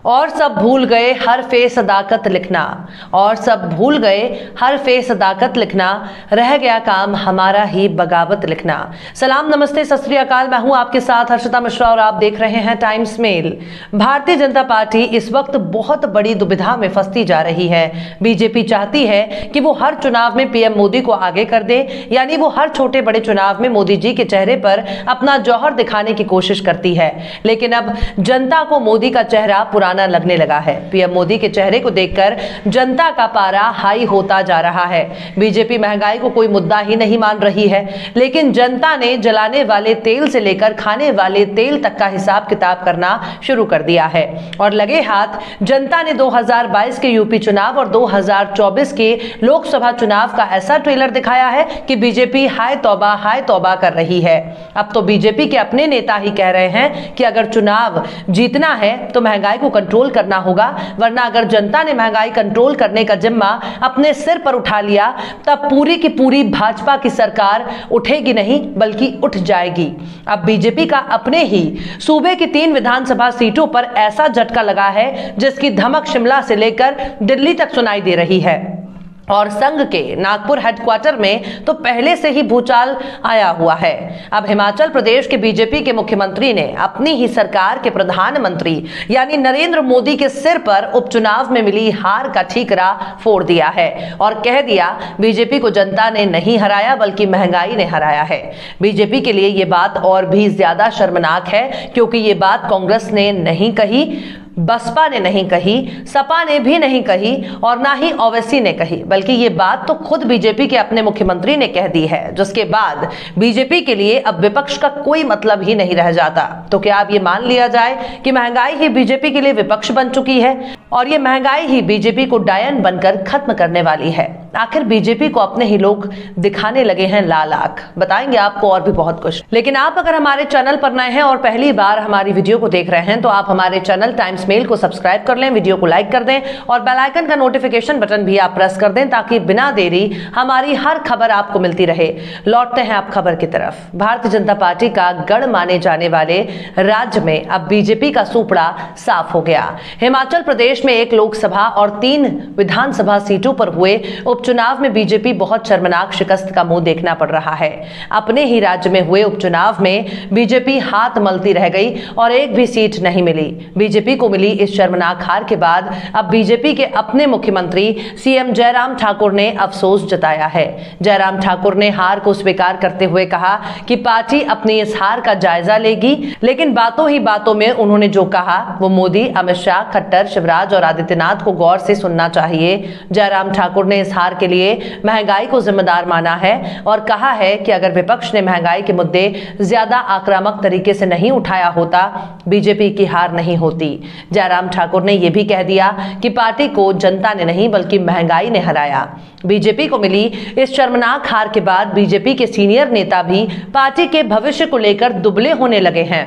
और सब भूल गए हर फे सदाकत लिखना, और सब भूल गए हर फे सदाकत लिखना, रह गया काम हमारा ही बगावत लिखना। सलाम नमस्ते सत श्री अकाल, मैं हूं आपके साथ हर्षिता मिश्रा और आप देख रहे हैं times mail. Bharatiya Janata party इस वक्त बहुत बड़ी दुविधा में फंसती जा रही है। बीजेपी चाहती है कि वो हर चुनाव में पीएम मोदी को आगे कर दे, यानी वो हर छोटे बड़े चुनाव में मोदी जी के चेहरे पर अपना जौहर दिखाने की कोशिश करती है। लेकिन अब जनता को मोदी का चेहरा पुराना लगने लगा है। पीएम मोदी के चेहरे को देखकर जनता का पारा हाई होता जा रहा है। बीजेपी महंगाई को कोई मुद्दा ही नहीं मान रही है, लेकिन जनता ने जलाने वाले तेल से लेकर खाने वाले तेल तक का हिसाब किताब करना शुरू कर दिया है। और लगे हाथ जनता ने 2022 के यूपी चुनाव और 2024 के लोकसभा चुनाव का ऐसा ट्रेलर दिखाया है कि बीजेपी हाय तौबा कर रही है। अब तो बीजेपी के अपने नेता ही कह रहे हैं कि अगर चुनाव जीतना है तो महंगाई को कंट्रोल करना होगा, वरना अगर जनता ने महंगाई कंट्रोल करने का जिम्मा अपने सिर पर उठा लिया तब पूरी की पूरी भाजपा की सरकार उठेगी नहीं बल्कि उठ जाएगी। अब बीजेपी का अपने ही सूबे की 3 विधानसभा सीटों पर ऐसा झटका लगा है जिसकी धमक शिमला से लेकर दिल्ली तक सुनाई दे रही है। और संघ के नागपुर हेडक्वार्टर में तो पहले से ही भूचाल आया हुआ है। अब हिमाचल प्रदेश के बीजेपी के मुख्यमंत्री ने अपनी ही सरकार के प्रधानमंत्री यानी नरेंद्र मोदी के सिर पर उपचुनाव में मिली हार का ठीकरा फोड़ दिया है और कह दिया बीजेपी को जनता ने नहीं हराया बल्कि महंगाई ने हराया है। बीजेपी के लिए ये बात और भी ज्यादा शर्मनाक है क्योंकि ये बात कांग्रेस ने नहीं कही, बसपा ने नहीं कही, सपा ने भी नहीं कही और ना ही ओवैसी ने कही, बल्कि ये बात तो खुद बीजेपी के अपने मुख्यमंत्री ने कह दी है, जिसके बाद बीजेपी के लिए अब विपक्ष का कोई मतलब ही नहीं रह जाता। तो क्या अब ये मान लिया जाए कि महंगाई ही बीजेपी के लिए विपक्ष बन चुकी है और ये महंगाई ही बीजेपी को डायन बनकर खत्म करने वाली है? आखिर बीजेपी को अपने ही लोग दिखाने लगे हैं लाल आंख। बताएंगे आपको और भी बहुत कुछ, लेकिन आप अगर हमारे चैनल पर नए हैं और पहली बार हमारी वीडियो को देख रहे हैं तो आप हमारे चैनल टाइम्स मेल को सब्सक्राइब कर लें, वीडियो को लाइक कर दें और बेल आइकन का नोटिफिकेशन बटन भी आप प्रेस कर दें ताकि बिना देरी हमारी हर खबर आपको मिलती रहे। लौटते हैं आप खबर की तरफ। भारतीय जनता पार्टी का गढ़ माने जाने वाले राज्य में अब बीजेपी का सूपड़ा साफ हो गया। हिमाचल प्रदेश में 1 लोकसभा और 3 विधानसभा सीटों पर हुए उपचुनाव में बीजेपी बहुत शर्मनाक शिकस्त का मुंह देखना पड़ रहा है। अपने ही राज्य में हुए उपचुनाव में बीजेपी हाथ मलती रह गई और एक भी सीट नहीं मिली। बीजेपी को मिली इस शर्मनाक हार के बाद अब बीजेपी के अपने मुख्यमंत्री सीएम जयराम ठाकुर ने अफसोस जताया है। जयराम ठाकुर ने हार को स्वीकार करते हुए कहा कि पार्टी अपनी इस हार का जायजा लेगी, लेकिन बातों ही बातों में उन्होंने जो कहा वो मोदी, अमित शाह, खट्टर, शिवराज और आदित्यनाथ को गौर से सुनना चाहिए। जयराम ठाकुर ने इस हार के लिए महंगाई को जिम्मेदार माना है और कहा है कि अगर विपक्ष ने महंगाई के मुद्दे ज्यादा आक्रामक तरीके से नहीं उठाया होता बीजेपी की हार नहीं होती। जयराम ठाकुर ने यह भी कह दिया कि पार्टी को जनता ने नहीं बल्कि महंगाई ने हराया। बीजेपी को मिली इस शर्मनाक हार के बाद बीजेपी के सीनियर नेता भी पार्टी के भविष्य को लेकर दुबले होने लगे हैं।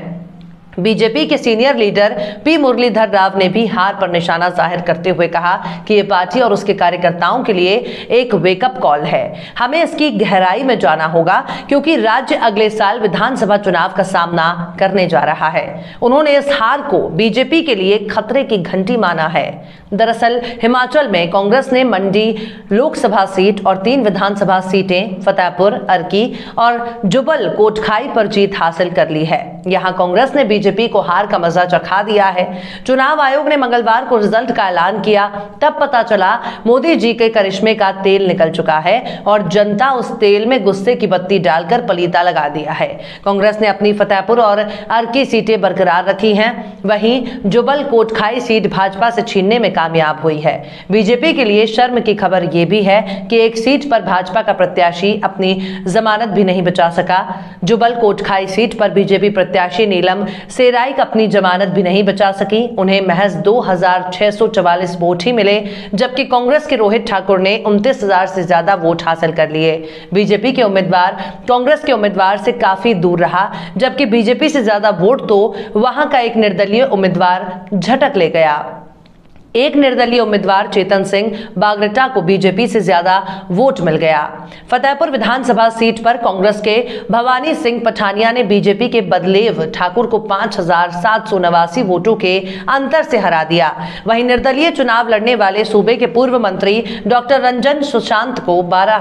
बीजेपी के senior leader P Muralidhar Rao ने भी हार पर निशाना जाहिर करते हुए कहा कि यह पार्टी और उसके कार्यकर्ताओं के लिए एक वेकअप कॉल है। हमें इसकी गहराई में जाना होगा क्योंकि राज्य अगले साल विधानसभा चुनाव का सामना करने जा रहा है। उन्होंने इस हार को बीजेपी के लिए खतरे की घंटी माना है। दरअसल हिमाचल में कांग्रेस ने मंडी लोकसभा सीट और 3 विधानसभा सीटें फतेहपुर, अर्की और जुबल कोटखाई पर जीत हासिल कर ली है। यहां कांग्रेस ने बीजेपी को हार का मजा चखा दिया है। चुनाव आयोग ने मंगलवार को रिजल्ट का ऐलान किया, तब पता चला मोदी जी के करिश्मे का तेल निकल चुका है और जनता उस तेल में गुस्से की बत्ती डालकर पलीता लगा दिया है। कांग्रेस ने अपनी फतेहपुर और अर्की सीटें बरकरार रखी हैं, वहीं जुबल कोटखाई सीट भाजपा से छीनने में कामयाब हुई है। बीजेपी के लिए शर्म की खबर यह भी है कि एक सीट पर भाजपा का प्रत्याशी अपनी जमानत भी नहीं बचा सका। जुबल कोटखाई सीट पर बीजेपी प्रत्याशी नीलम सेराइक अपनी जमानत भी नहीं बचा सकी। उन्हें महज 2644 वोट ही मिले, जबकि कांग्रेस के रोहित ठाकुर ने 29,000 से ज्यादा वोट हासिल कर लिए। बीजेपी के उम्मीदवार कांग्रेस के उम्मीदवार से काफी दूर रहा, जबकि बीजेपी से ज्यादा वोट तो वहां का एक निर्दलीय उम्मीदवार झटक ले गया। एक निर्दलीय उम्मीदवार चेतन सिंह बागरटा को बीजेपी से ज्यादा वोट मिल गया। फतेहपुर विधानसभा सीट पर कांग्रेस के भवानी सिंह पठानिया ने बीजेपी के बदलेव ठाकुर को 5,789 वोटों के अंतर से हरा दिया। वहीं निर्दलीय चुनाव लड़ने वाले सूबे के पूर्व मंत्री डॉक्टर रंजन सुशांत को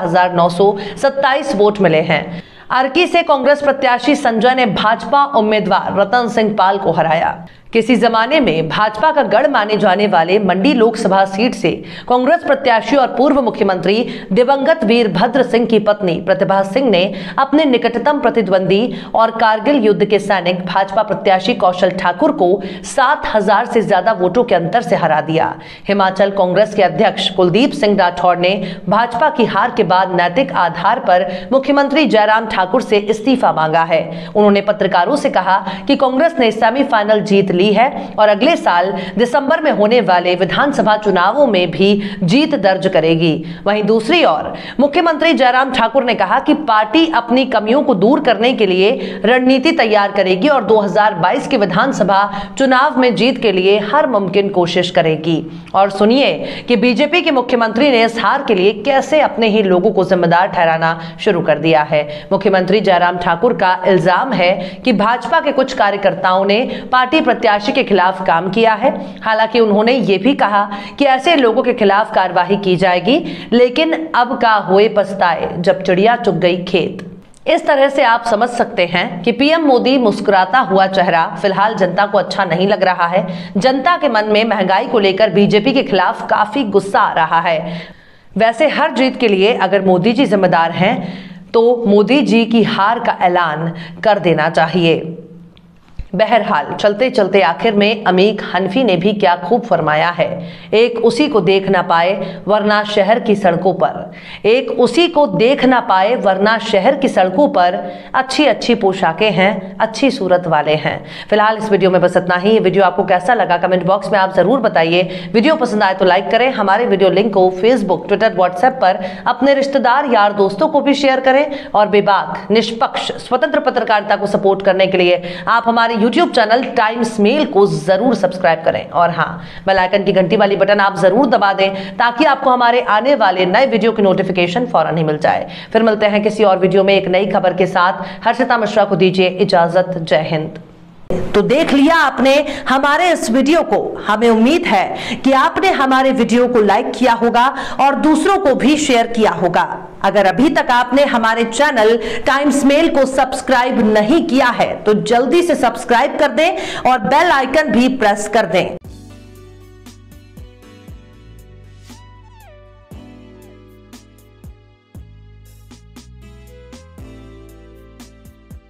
12,927 वोट मिले हैं। अर्की से कांग्रेस प्रत्याशी संजय ने भाजपा उम्मीदवार रतन सिंह पाल को हराया। किसी जमाने में भाजपा का गढ़ माने जाने वाले मंडी लोकसभा सीट से कांग्रेस प्रत्याशी और पूर्व मुख्यमंत्री दिवंगत वीरभद्र सिंह की पत्नी प्रतिभा सिंह ने अपने निकटतम प्रतिद्वंदी और कारगिल युद्ध के सैनिक भाजपा प्रत्याशी कौशल ठाकुर को 7,000 से ज्यादा वोटों के अंतर से हरा दिया। हिमाचल कांग्रेस के अध्यक्ष कुलदीप सिंह राठौर ने भाजपा की हार के बाद नैतिक आधार पर मुख्यमंत्री जयराम ठाकुर से इस्तीफा मांगा है। उन्होंने पत्रकारों से कहा कि कांग्रेस ने सेमीफाइनल जीत ली है और अगले साल दिसंबर में होने वाले विधानसभा चुनावों में भी जीत दर्ज करेगी। वहीं दूसरी ओर मुख्यमंत्री जयराम ठाकुर ने कहा कि पार्टी अपनी कमियों को दूर करने के लिए रणनीति तैयार करेगी और 2022 के विधानसभा चुनाव में जीत के लिए हर मुमकिन कोशिश करेगी। और सुनिए कि बीजेपी के मुख्यमंत्री ने इस हार के लिए कैसे अपने ही लोगों को जिम्मेदार ठहराना शुरू कर दिया है। मुख्यमंत्री जयराम ठाकुर का इल्जाम है कि भाजपा के कुछ कार्यकर्ताओं ने पार्टी प्रत्याशी के खिलाफ काम किया है। हालांकि उन्होंने ये भी कहा कि ऐसे लोगों के खिलाफ कार्रवाई की जाएगी, लेकिन अब का होए पछताए जब चिड़िया चुग गई खेत। इस तरह से आप समझ सकते हैं कि पीएम मोदी मुस्कुराता हुआ चेहरा फिलहाल जनता को अच्छा नहीं लग रहा है। जनता के मन में महंगाई को लेकर बीजेपी के खिलाफ काफी गुस्सा आ रहा है। वैसे हर जीत के लिए अगर मोदी जी जिम्मेदार हैं तो मोदी जी की हार का ऐलान कर देना चाहिए। बहरहाल चलते चलते आखिर में अमीक हनफी ने भी क्या खूब फरमाया है, एक उसी को देख ना पाए वरना शहर की सड़कों पर, एक उसी को देख ना पाए वरना शहर की सड़कों पर अच्छी अच्छी पोशाकें हैं, अच्छी सूरत वाले हैं। फिलहाल इस वीडियो में बस इतना ही। ये वीडियो आपको कैसा लगा कमेंट बॉक्स में आप जरूर बताइए। वीडियो पसंद आए तो लाइक करें। हमारे वीडियो लिंक को फेसबुक, ट्विटर, व्हाट्सएप पर अपने रिश्तेदार यार दोस्तों को भी शेयर करें। और बेबाक, निष्पक्ष, स्वतंत्र पत्रकारिता को सपोर्ट करने के लिए आप हमारे यूट्यूब चैनल टाइम्स मेल को जरूर सब्सक्राइब करें और हाँ, बेल आइकन की घंटी वाली बटन आप जरूर दबा दें ताकि आपको हमारे आने वाले नए वीडियो की नोटिफिकेशन फौरन ही मिल जाए। फिर मिलते हैं किसी और वीडियो में एक नई खबर के साथ। हर्षिता मिश्रा को दीजिए इजाजत। जय हिंद। तो देख लिया आपने हमारे इस वीडियो को। हमें उम्मीद है कि आपने हमारे वीडियो को लाइक किया होगा और दूसरों को भी शेयर किया होगा। अगर अभी तक आपने हमारे चैनल टाइम्स मेल को सब्सक्राइब नहीं किया है तो जल्दी से सब्सक्राइब कर दें और बेल आइकन भी प्रेस कर दें।